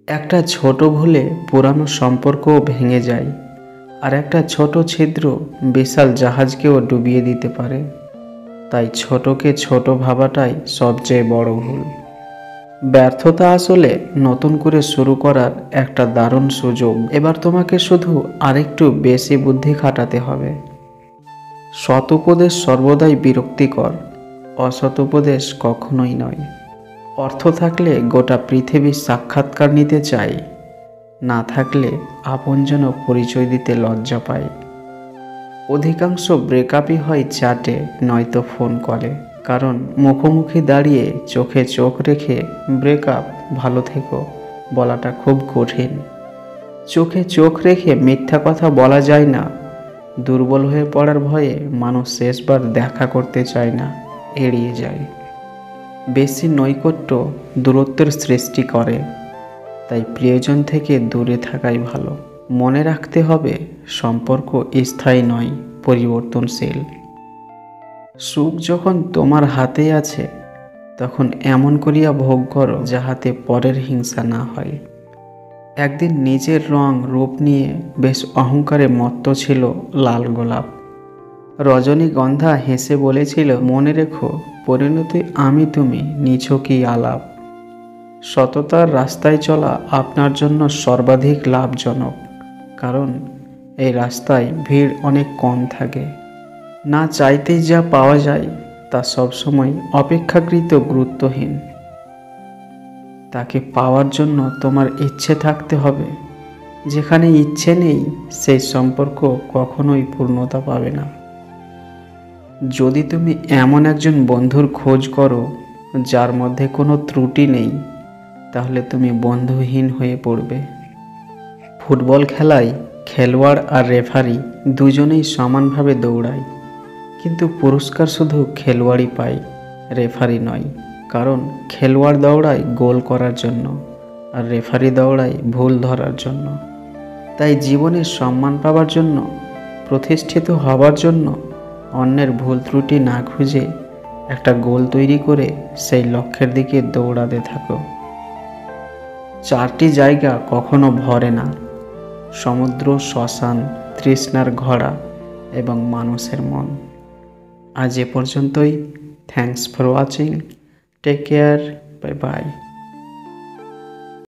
একটা ছোট ভুলে পুরানো সম্পর্কও ভেঙে যায়, আর একটা ছোট ছিদ্র বিশাল জাহাজকেও ডুবিয়ে দিতে পারে। তাই ছোটকে ছোট ভাবাটাই সবচেয়ে বড় ভুল। ব্যর্থতা আসলে নতুন করে শুরু করার একটা দারুণ সুযোগ। এবার তোমাকে শুধু আরেকটু বেশি বুদ্ধি খাটাতে হবে। সৎ উপদেশ সর্বদাই বিরক্তিকর, অসৎ উপদেশ কখনোই নয়। অর্থ থাকলে গোটা পৃথিবীর সাক্ষাৎকার নিতে চাই, না থাকলে আপনজন পরিচয় দিতে লজ্জা পায়। অধিকাংশ ব্রেকআপই হয় চ্যাটে, নয়তো ফোন কলে। কারণ মুখোমুখি দাঁড়িয়ে চোখে চোখ রেখে ব্রেকআপ ভালো থেকো বলাটা খুব কঠিন। চোখে চোখ রেখে মিথ্যা কথা বলা যায় না। দুর্বল হয়ে পড়ার ভয়ে মানুষ শেষবার দেখা করতে চায় না, এড়িয়ে যায়। বেশি নৈকট্য দূরত্বের সৃষ্টি করে, তাই প্রিয়জন থেকে দূরে থাকাই ভালো। মনে রাখতে হবে, সম্পর্ক স্থায়ী নয়, পরিবর্তনশীল। সুখ যখন তোমার হাতে আছে, তখন এমন করিয়া ভোগ করো যাহাতে পরের হিংসা না হয়। একদিন নিজের রং রূপ নিয়ে বেশ অহংকারে মত্ত ছিল লাল গোলাপ। রজনীগন্ধা হেসে বলেছিল, মনে রেখো পরিণতি আমি তুমি, নিছকই আলাপ। সততার রাস্তায় চলা আপনার জন্য সর্বাধিক লাভজনক, কারণ এই রাস্তায় ভিড় অনেক কম থাকে। না চাইতেই যা পাওয়া যায় তা সবসময় অপেক্ষাকৃত গুরুত্বহীন। তাকে পাওয়ার জন্য তোমার ইচ্ছে থাকতে হবে। যেখানে ইচ্ছে নেই, সেই সম্পর্ক কখনোই পূর্ণতা পাবে না। যদি তুমি এমন একজন বন্ধুর খোঁজ করো যার মধ্যে কোনো ত্রুটি নেই, তাহলে তুমি বন্ধুহীন হয়ে পড়বে। ফুটবল খেলায় খেলোয়াড় আর রেফারি দুজনেই সমানভাবে দৌড়ায়, কিন্তু পুরস্কার শুধু খেলোয়াড়ই পায়, রেফারি নয়। কারণ খেলোয়াড় দৌড়ায় গোল করার জন্য, আর রেফারি দৌড়ায় ভুল ধরার জন্য। তাই জীবনে সম্মান পাওয়ার জন্য, প্রতিষ্ঠিত হওয়ার জন্য অন্যের ভুল ত্রুটি না খুঁজে একটা গোল তৈরি করে সেই লক্ষ্যের দিকে দৌড়াতে থাকো। 4টি জায়গা কখনো ভরে না: সমুদ্র, শ্মশান, তৃষ্ণার ঘোড়া এবং মানুষের মন। আজ এ পর্যন্তই। Thanks for watching. Take care. Bye by.